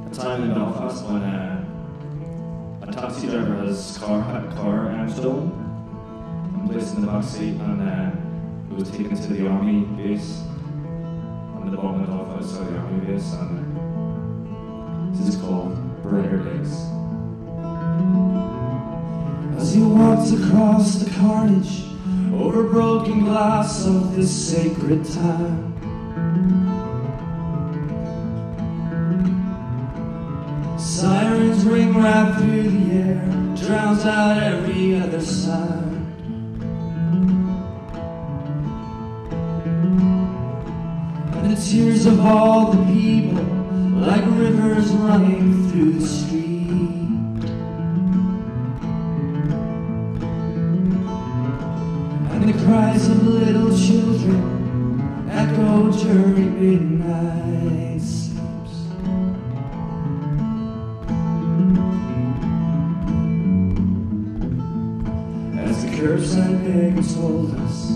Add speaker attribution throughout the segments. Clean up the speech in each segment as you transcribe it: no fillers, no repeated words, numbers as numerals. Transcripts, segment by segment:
Speaker 1: a time in Belfast when a taxi driver had his car stolen and placed in the back seat, and he was taken to the army base and the bombing off outside the army base, and this is called Brighter Days. As he walked across the carnage over broken glass of this sacred town, sirens ring right through the air, drowns out every other sound. And the tears of all the people, like rivers running through the street. And the cries of little children echo during midnight sleeps. As the curbside beggar told us,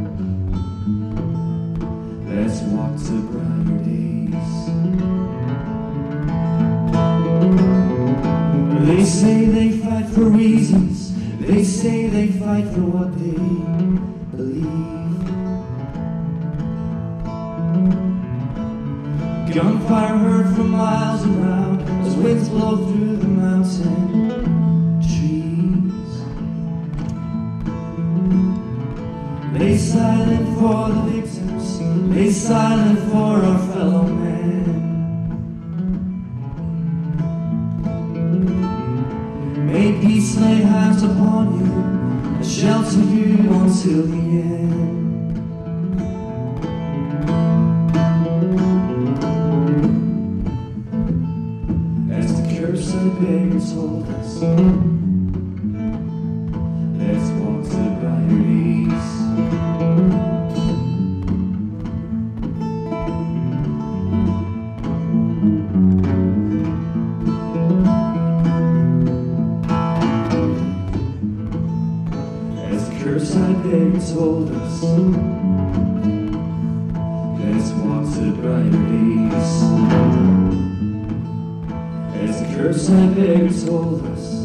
Speaker 1: let's walk to brighter days. They say they fight for reasons, they say they fight for what they believe. Gunfire heard from miles around as winds blow through the mountain trees. Lay silent for the victims, lay silent for our fellow men. May peace lay hands upon you and shelter you until the end. As the curbside beggar told us, let's walk to brighter days. Curbside beggar told us, let's walk to brighter days. As the curbside beggar told us,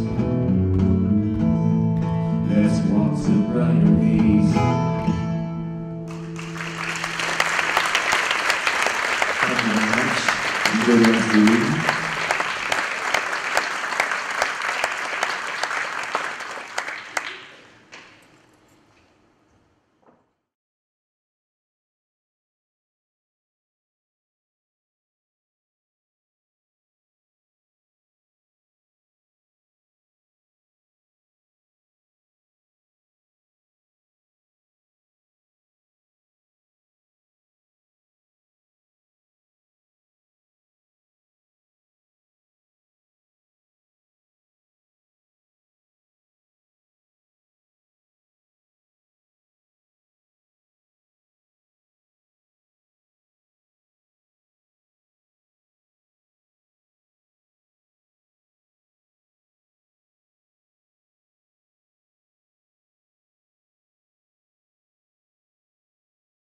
Speaker 1: let's walk to brighter days. Thank you very much. Enjoy the rest of the week.